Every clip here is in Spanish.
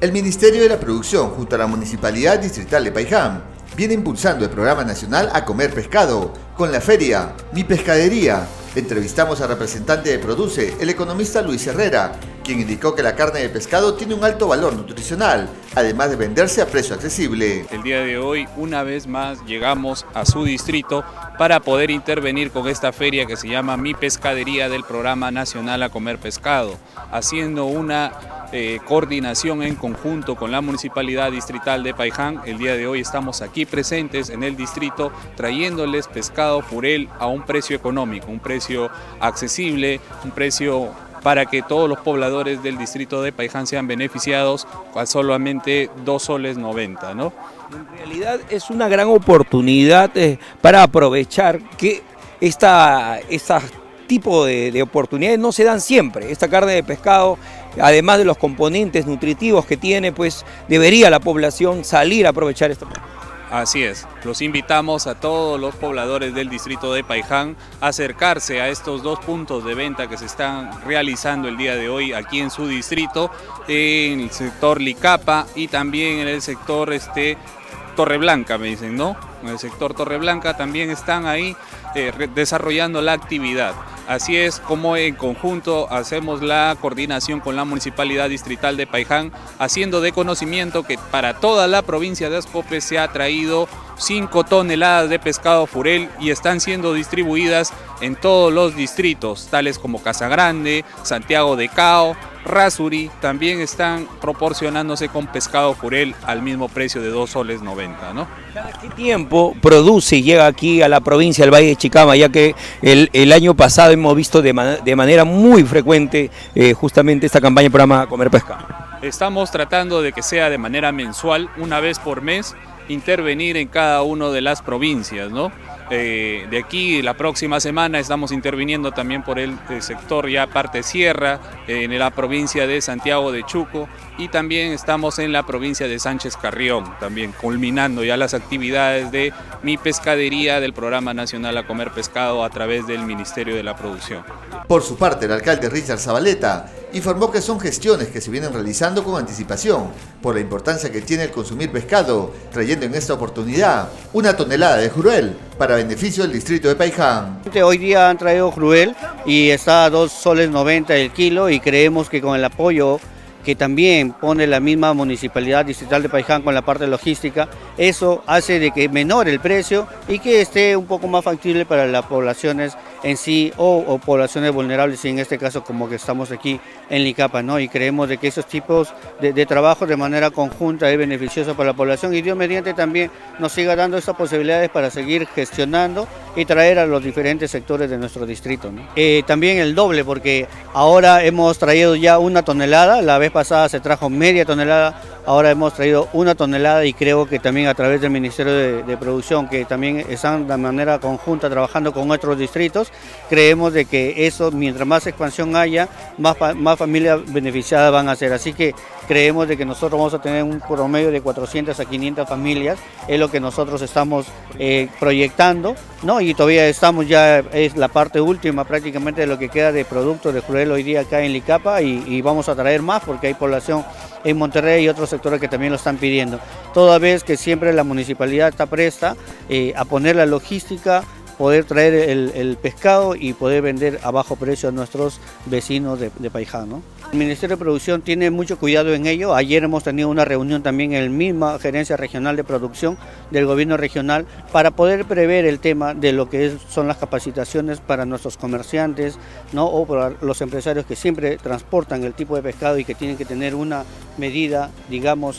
El Ministerio de la Producción, junto a la Municipalidad Distrital de Paiján, viene impulsando el Programa Nacional A Comer Pescado, con la feria Mi Pescadería. Entrevistamos al representante de Produce, el economista Luis Herrera, quien indicó que la carne de pescado tiene un alto valor nutricional, además de venderse a precio accesible. El día de hoy, una vez más, llegamos a su distrito para poder intervenir con esta feria que se llama Mi Pescadería del Programa Nacional A Comer Pescado, haciendo una coordinación en conjunto con la Municipalidad Distrital de Paiján. El día de hoy estamos aquí presentes en el distrito trayéndoles pescado furel a un precio económico, un precio accesible, un precio para que todos los pobladores del distrito de Paiján sean beneficiados a solamente 2 soles 90, ¿no? En realidad es una gran oportunidad para aprovechar que este tipo de oportunidades no se dan siempre. Esta carne de pescado, además de los componentes nutritivos que tiene, pues debería la población salir a aprovechar esta oportunidad. Así es, los invitamos a todos los pobladores del distrito de Paiján a acercarse a estos 2 puntos de venta que se están realizando el día de hoy aquí en su distrito, en el sector Licapa y también en el sector Torreblanca, me dicen, ¿no? En el sector Torreblanca también están ahí desarrollando la actividad. Así es como en conjunto hacemos la coordinación con la Municipalidad Distrital de Paiján, haciendo de conocimiento que para toda la provincia de Ascope se ha traído 5 toneladas de pescado furel y están siendo distribuidas en todos los distritos, tales como Casagrande, Santiago de Cao, Rasuri, también están proporcionándose con pescado furel al mismo precio de 2 soles 90, ¿no? ¿Cada qué tiempo Produce y llega aquí a la provincia del Valle de Chicama, ya que el año pasado hemos visto de manera muy frecuente justamente esta campaña del programa Comer Pescado? Estamos tratando de que sea de manera mensual, una vez por mes, intervenir en cada una de las provincias, ¿no? De aquí la próxima semana estamos interviniendo también por el sector ya parte sierra, en la provincia de Santiago de Chuco, y también estamos en la provincia de Sánchez Carrión, también culminando ya las actividades de Mi Pescadería del Programa Nacional A Comer Pescado a través del Ministerio de la Producción. Por su parte, el alcalde Richard Zabaleta informó que son gestiones que se vienen realizando con anticipación por la importancia que tiene el consumir pescado, trayendo en esta oportunidad 1 tonelada de jurel para beneficio del distrito de Paiján. Hoy día han traído jurel y está a 2 soles 90 el kilo, y creemos que con el apoyo que también pone la misma Municipalidad Distrital de Paiján con la parte logística, eso hace de que menore el precio y que esté un poco más factible para las poblaciones en sí o poblaciones vulnerables, y en este caso como que estamos aquí en Licapa, ¿no? Y creemos de que esos tipos de trabajo de manera conjunta es beneficioso para la población, y Dios mediante también nos siga dando estas posibilidades para seguir gestionando y traer a los diferentes sectores de nuestro distrito, ¿no? También el doble, porque ahora hemos traído ya 1 tonelada, la vez pasada se trajo media tonelada, ahora hemos traído 1 tonelada, y creo que también a través del Ministerio de Producción, que también están de manera conjunta trabajando con otros distritos, creemos de que eso, mientras más expansión haya, más familias beneficiadas van a ser. Así que creemos de que nosotros vamos a tener un promedio de 400 a 500 familias, es lo que nosotros estamos proyectando, ¿no? Y todavía estamos, ya es la parte última prácticamente de lo que queda de productos de jurel hoy día acá en Licapa, y vamos a traer más porque hay población en Monterrey y otros sectores que también lo están pidiendo. Toda vez que siempre la municipalidad está presta a poner la logística, poder traer el pescado y poder vender a bajo precio a nuestros vecinos de Paiján, ¿no? El Ministerio de Producción tiene mucho cuidado en ello. Ayer hemos tenido una reunión también en la misma Gerencia Regional de Producción del Gobierno Regional para poder prever el tema de lo que son las capacitaciones para nuestros comerciantes, ¿no? O para los empresarios que siempre transportan el tipo de pescado y que tienen que tener una medida, digamos,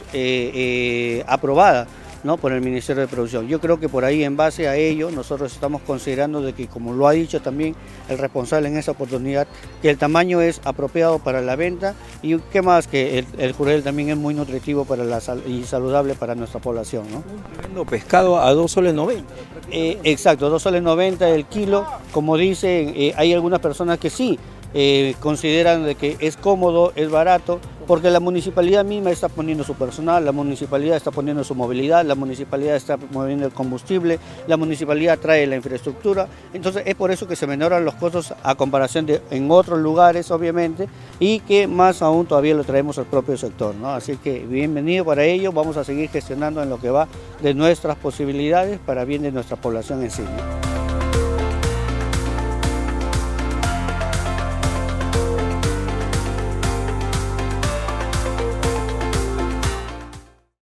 aprobada, ¿no? Por el Ministerio de Producción. Yo creo que por ahí, en base a ello, nosotros estamos considerando de que, como lo ha dicho también el responsable en esa oportunidad, que el tamaño es apropiado para la venta, y qué más que el jurel también es muy nutritivo para y saludable para nuestra población, ¿no? Tremendo pescado a 2 soles 90. Exacto, 2 soles 90 el kilo. Como dicen, hay algunas personas que sí consideran de que es cómodo, es barato, porque la municipalidad misma está poniendo su personal, la municipalidad está poniendo su movilidad, la municipalidad está moviendo el combustible, la municipalidad trae la infraestructura, entonces es por eso que se menoran los costos a comparación de en otros lugares, obviamente, y que más aún todavía lo traemos al propio sector, ¿no? Así que bienvenido para ello, vamos a seguir gestionando en lo que va de nuestras posibilidades para bien de nuestra población en sí, ¿no?